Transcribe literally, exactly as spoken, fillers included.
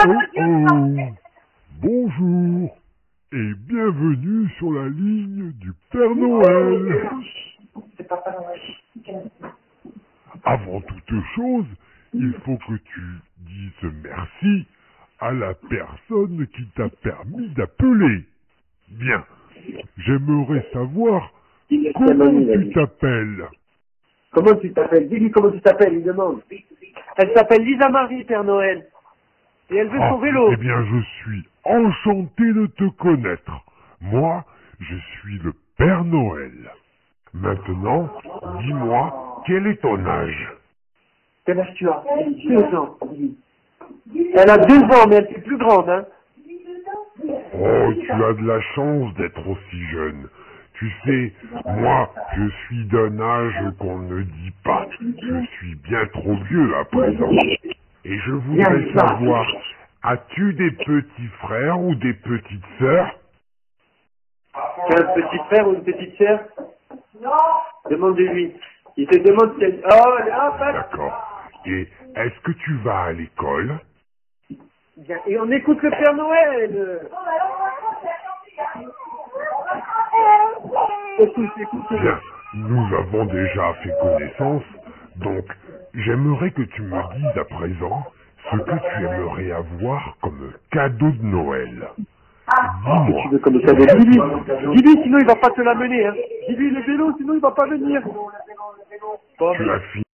Oh oh, bonjour et bienvenue sur la ligne du Père Noël. Avant toute chose, il faut que tu dises merci à la personne qui t'a permis d'appeler. Bien, j'aimerais savoir comment tu t'appelles. Comment tu t'appelles? Dis-lui comment tu t'appelles, il demande. Elle s'appelle Lisa Marie, Père Noël. Et elle veut Ah, son vélo. eh bien, je suis enchanté de te connaître. Moi, je suis le Père Noël. Maintenant, dis-moi, quel est ton âge? Quel âge tu as? Deux ans. Elle a deux ans, mais elle est plus grande, hein. Oh, tu as de la chance d'être aussi jeune. Tu sais, moi, je suis d'un âge qu'on ne dit pas. Je suis bien trop vieux à présent. Et je voudrais savoir, as-tu des petits frères ou des petites sœurs? Tu as un petit frère ou une petite sœur? Non. Demande-lui. Il te demande si elle... Oh, là, passe. D'accord. Et est-ce que tu vas à l'école? Bien. Et on écoute le Père Noël. Écoute, écoute. Bien, nous avons déjà fait connaissance, donc j'aimerais que tu me dises à présent ce que tu aimerais avoir comme cadeau de Noël. Dis-moi. Tu veux comme ça? Dis-lui. Dis-lui, sinon il va pas te l'amener, hein. Dis-lui le vélo, sinon il va pas venir. Tu as fini.